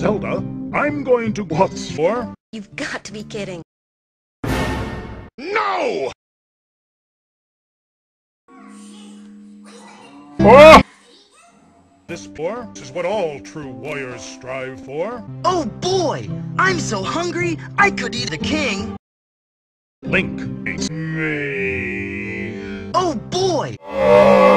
Zelda, I'm going to what's for? You've got to be kidding. No! Oh! This is what all true warriors strive for. Oh boy! I'm so hungry, I could eat the king! Link, it's me. Oh boy!